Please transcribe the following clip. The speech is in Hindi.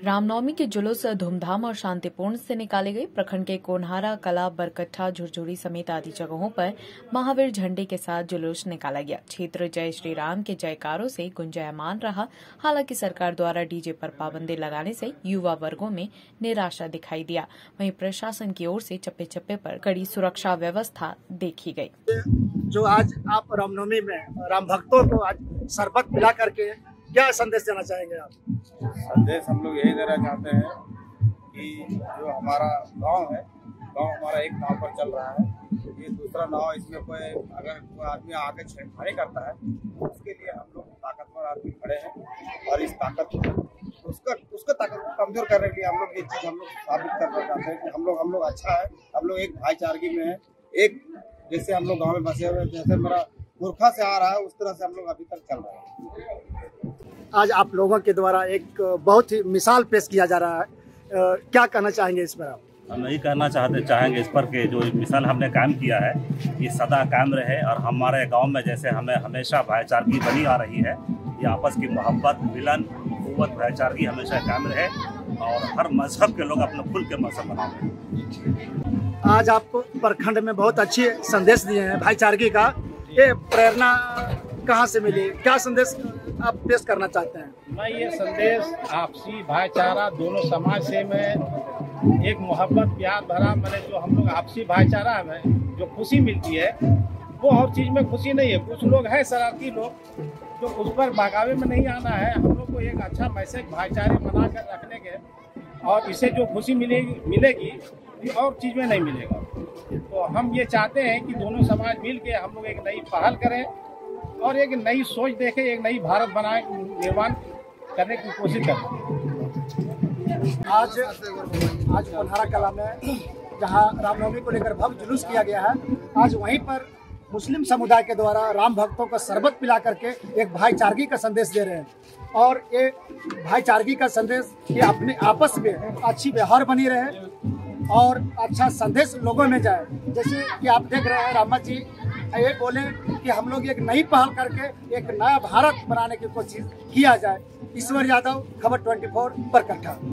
रामनवमी के जुलूस धूमधाम और शांतिपूर्ण से निकाले गए। प्रखंड के कोन्हारा, कला, बरकट्ठा, झुरझुरी समेत आदि जगहों पर महावीर झंडे के साथ जुलूस निकाला गया। क्षेत्र जय श्री राम के जयकारों से गुंजायमान रहा। हालांकि सरकार द्वारा डीजे पर पाबंदी लगाने से युवा वर्गों में निराशा दिखाई दिया। वहीं प्रशासन की ओर से चप्पे चप्पे पर कड़ी सुरक्षा व्यवस्था देखी गई। जो आज आप रामनवमी में राम भक्तों को आज शरबत पिला करके क्या संदेश देना चाहेंगे आप? संदेश हम लोग यही देना चाहते हैं कि जो हमारा गांव है, गांव हमारा एक नाव पर चल रहा है। ये दूसरा नाव, इसमें अगर कोई आदमी आके छेड़खानी करता है तो उसके लिए हम लोग ताकतवर आदमी खड़े हैं और इस ताकत उसका ताकत को कमजोर करने के लिए हम लोग ये चीज हम लोग साबित करना चाहते हैं कि हम लोग अच्छा है, हम लोग एक भाईचारगी में है। एक जैसे हम लोग गाँव में बसे हुए, जैसे मेरा पुरखा से आ रहा है उस तरह से हम लोग अभी तक चल रहे हैं। आज आप लोगों के द्वारा एक बहुत ही मिसाल पेश किया जा रहा है, क्या कहना चाहेंगे इस पर आप? हम यही कहना चाहेंगे इस पर कि जो मिसाल हमने कायम किया है ये सदा कायम रहे और हमारे गांव में जैसे हमें हमेशा भाईचारगी बनी आ रही है। ये आपस की मोहब्बत, मिलन, कुव्वत, भाईचारगी हमेशा कायम रहे और हर मजहब के लोग अपने खुल के मजहब मनाएं। आज आप प्रखंड में बहुत अच्छे संदेश दिए हैं भाईचारगी का। ये प्रेरणा कहाँ से मिली, क्या संदेश आप पेश करना चाहते हैं? मैं ये संदेश आपसी भाईचारा, दोनों समाज से मैं एक मोहब्बत प्यार भरा, मैंने जो हम लोग आपसी भाईचारा में जो खुशी मिलती है वो और चीज़ में खुशी नहीं है। कुछ लोग हैं शरारती लोग, तो उस पर बहकावे में नहीं आना है। हम लोग को एक अच्छा मैसेज भाईचारे बना कर रखने के, और इसे जो खुशी मिलेगी ये और चीज़ में नहीं मिलेगा। तो हम ये चाहते हैं कि दोनों समाज मिल के हम लोग एक नई पहल करें और एक नई सोच देखें, एक नई भारत बनाए निर्माण करने की कोशिश करें। आज कोन्हारा कला में जहां रामनवमी को लेकर भव्य जुलूस किया गया है, आज वहीं पर मुस्लिम समुदाय के द्वारा राम भक्तों को शरबत पिला करके एक भाईचारगी का संदेश दे रहे हैं। और ये भाईचारगी का संदेश ये अपने आपस में अच्छी व्यवहार बनी रहे और अच्छा संदेश लोगों में जाए। जैसे कि आप देख रहे हैं रामा जी ये बोले कि हम लोग एक नई पहल करके एक नया भारत बनाने की कोशिश किया जाए। ईश्वर यादव, खबर 24, बरकट्ठा।